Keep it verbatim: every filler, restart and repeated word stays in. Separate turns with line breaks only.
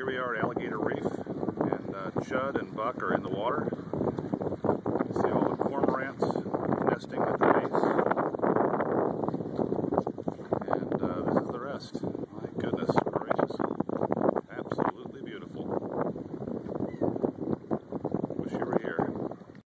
Here we are at Alligator Reef, and uh, Chud and Buck are in the water.